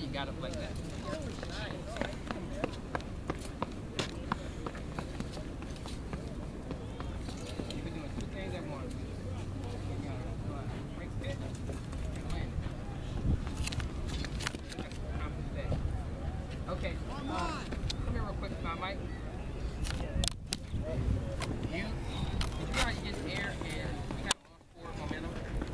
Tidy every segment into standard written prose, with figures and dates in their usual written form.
you got it like that. You're doing two things at once. Break spin and land. Okay, come here real quick, Mike. You see how you get air and we have on-forward momentum?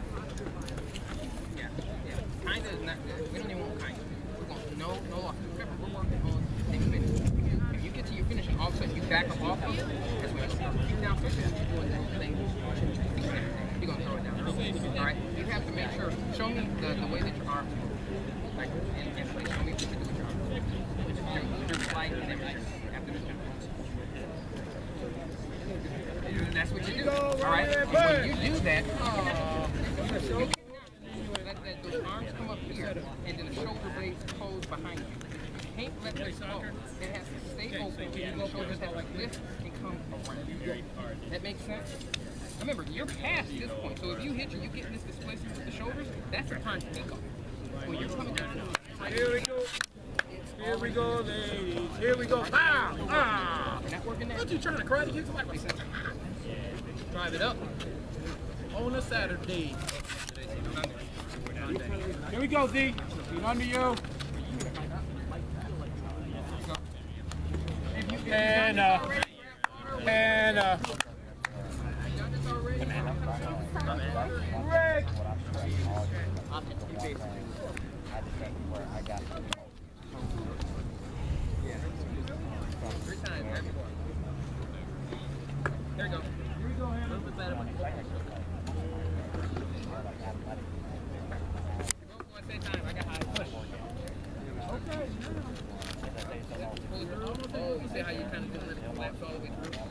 Yeah. Kinda is not good. We don't even want kinda. We're going no loss. Remember, we're working on things finish. If you get to your finish and all of a sudden you back up off of it, that's when you keep down switches and you're doing things. You're going to throw it down. Alright? You have to make sure, show me the way that your arms move. Like, in place, show me what you do with your arms. Your flight and everything after this. That's what you do. Alright? When you do that, you let those arms come up here and then the shoulder blades close behind you. You can't let this go. It has to stay open and the shoulders have to lift and come around. That makes sense? Remember, you're past this point, so if you hit you get this displacement with the shoulders, that's the time to take off. When you're coming down, here we go. Here we go, ladies. Here we go. Pow! Ah! You're not working that. What you trying to karate kick somebody? Drive it up on a Saturday. Here we go, Z. Feet under you. And Rick. There you go. A little bit better. Time. I got high push. Okay. Oh, you see how you kind of doing it? Flaps all the way through.